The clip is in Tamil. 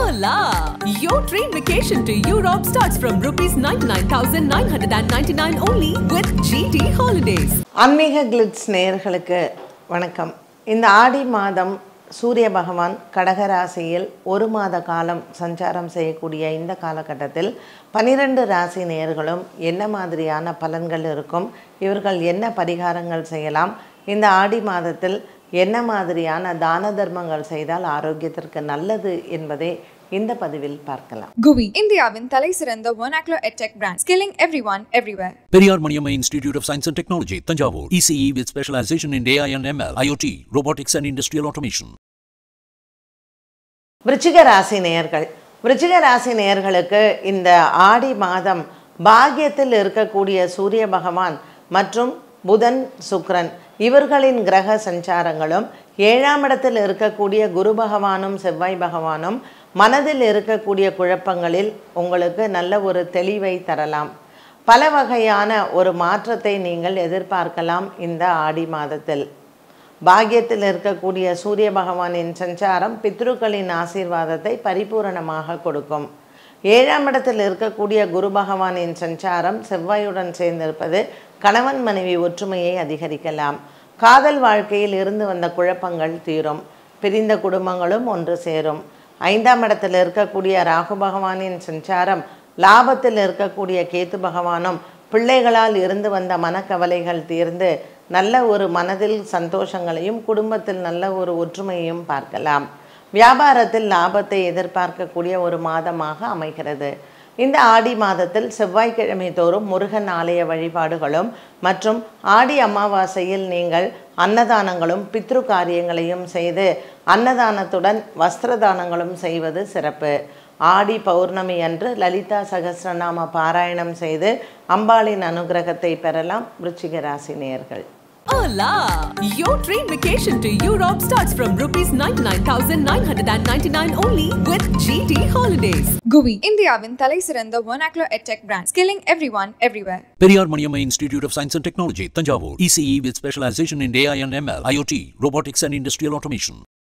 Hola! Your dream vacation to Europe starts from rupees 99,999 only with GT Holidays. ஆன்மீக கிளிட்ஸ் நேயர்களுக்கு வணக்கம். இந்த ஆடி மாதம் சூரிய பகவான் கடக ராசியில் ஒரு மாத காலம் சஞ்சாரம் செய்யக்கூடிய இந்த காலகட்டத்தில் 12 ராசி நேயர்களும் என்ன மாதிரியான பலன்கள் இருக்கும், இவர்கள் என்ன பரிகாரங்கள் செய்யலாம், இந்த ஆடி மாதத்தில் என்ன மாதிரியான தான தர்மங்கள் செய்தால் ஆரோக்கியத்திற்கு நல்லது என்பதை இந்த பதிவில் பார்க்கலாம். GUVI இந்தியாவின் தலை சிறந்த vernacular edtech brand, skilling everyone everywhere. Periyar Maniamma Institute of Science and Technology, Tanjavur. ECE with specialization in AI and ML, IoT, robotics and industrial automation. விருச்சிக ராசி நேயர்கள், விருச்சிக ராசி நேயர்களுக்கு இந்த ஆடி மாதம் பாக்கியத்தில் இருக்கக்கூடிய சூரிய பகவான் மற்றும் புதன் சுக்கிரன் இவர்களின் கிரக சஞ்சாரங்களும் 7ஆம் இடத்தில் இருக்கக்கூடிய குரு பகவானும் செவ்வாய் பகவானும் மனதில் இருக்கக்கூடிய குழப்பங்களில் உங்களுக்கு நல்ல ஒரு தெளிவை தரலாம். பல வகையான ஒரு மாற்றத்தை நீங்கள் எதிர்பார்க்கலாம். இந்த ஆடி மாதத்தில் பாக்கியத்தில் இருக்கக்கூடிய சூரிய பகவானின் சஞ்சாரம் பித்ருக்களின் ஆசீர்வாதத்தை பரிபூரணமாக கொடுக்கும். 7ஆம் இடத்தில் இருக்கக்கூடிய குரு பகவானின் சஞ்சாரம் செவ்வாயுடன் சேர்ந்திருப்பது கணவன் மனைவி ஒற்றுமையை அதிகரிக்கலாம். காதல் வாழ்க்கையில் இருந்து வந்த குழப்பங்கள் தீரும். பிரிந்த குடும்பங்களும் ஒன்று சேரும். 5ஆம் இடத்தில் இருக்கக்கூடிய ராகு பகவானின் சஞ்சாரம் லாபத்தில் இருக்கக்கூடிய கேத்து பகவானும் பிள்ளைகளால் இருந்து வந்த மனக்கவலைகள் தீர்ந்து நல்ல ஒரு மனதில் சந்தோஷங்களையும் குடும்பத்தில் நல்ல ஒரு ஒற்றுமையையும் பார்க்கலாம். வியாபாரத்தில் லாபத்தை எதிர்பார்க்கக்கூடிய ஒரு மாதமாக அமைகிறது. இந்த ஆடி மாதத்தில் செவ்வாய்க்கிழமை தோறும் முருகன் ஆலய வழிபாடுகளும் மற்றும் ஆடி அமாவாசையில் நீங்கள் அன்னதானங்களும் பித்ரு காரியங்களையும் செய்து அன்னதானத்துடன் வஸ்திரதானங்களும் செய்வது சிறப்பு. ஆடி பௌர்ணமி அன்று லலிதா சகஸ்ரநாம பாராயணம் செய்து அம்பாளின் அனுகிரகத்தை பெறலாம். விருச்சிக ராசி நேயர்கள். Hola! Your dream vacation to Europe starts from rupees 99,999 only with GT Holidays. GUVI இந்தியாவின் தலை சிறந்த vernacular edtech brand, skilling everyone everywhere. Periyar Maniamma Institute of Science and Technology, Tanjavur. ECE with specialization in AI and ML, IoT, robotics and industrial automation.